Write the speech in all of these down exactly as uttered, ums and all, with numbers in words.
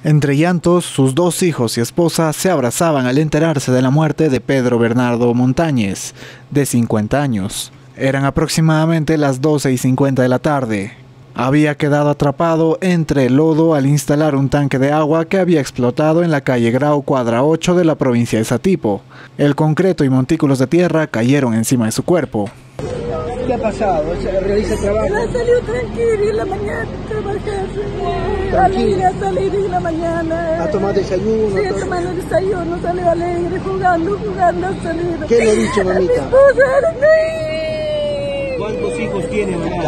Entre llantos, sus dos hijos y esposa se abrazaban al enterarse de la muerte de Pedro Bernardo Montañez, de cincuenta años. Eran aproximadamente las doce y cincuenta de la tarde. Había quedado atrapado entre el lodo al instalar un tanque de agua que había explotado en la calle Grau, cuadra ocho de la provincia de Satipo. El concreto y montículos de tierra cayeron encima de su cuerpo. ¿Qué ha pasado? ¿Realiza trabajo? Ha salido tranquilo en la mañana, trabajar. Alegre a salir en la mañana. ¿Ha tomado desayuno? Sí, ha tomado desayuno, salió alegre, jugando, jugando, ha salido. ¿Qué le ha dicho, mamita? Mi esposa, no. ¿Cuántos hijos tiene, mamá?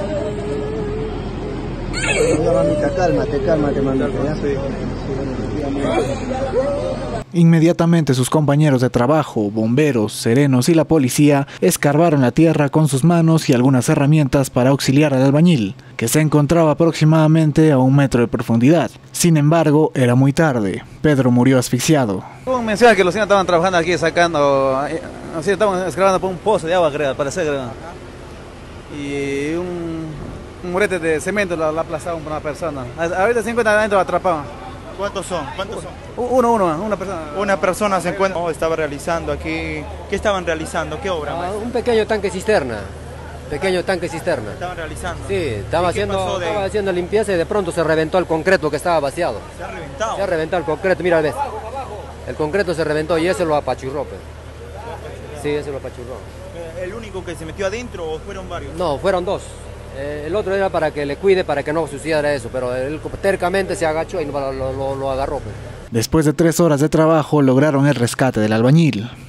No, mamita, cálmate, cálmate, mamita. ¿Ya? Inmediatamente sus compañeros de trabajo, bomberos, serenos y la policía escarbaron la tierra con sus manos y algunas herramientas para auxiliar al albañil, que se encontraba aproximadamente a un metro de profundidad. Sin embargo, era muy tarde. Pedro murió asfixiado. Un mensaje que los señores estaban trabajando aquí sacando, así estaban excavando por un pozo de agua, creo, parece, creo. Y un, un murete de cemento lo, lo aplazaron por una persona. Ahorita se encuentra adentro atrapado. ¿Cuántos son? ¿Cuántos son? Uno, uno, una persona. Una persona se encuentra. Oh, estaba realizando aquí. ¿Qué estaban realizando? ¿Qué obra? Ah, un pequeño tanque cisterna. Pequeño tanque cisterna. ¿Estaban realizando? Sí, estaba haciendo, de... estaba haciendo limpieza y de pronto se reventó el concreto que estaba vaciado. ¿Se ha reventado? Se ha reventado el concreto, mira, ves. El concreto se reventó y ese lo apachurró. Sí, ese lo apachurró. ¿El único que se metió adentro o fueron varios? No, fueron dos. Eh, el otro era para que le cuide, para que no sucediera eso, pero él tercamente se agachó y lo, lo, lo, lo agarró. Pues. Después de tres horas de trabajo, lograron el rescate del albañil.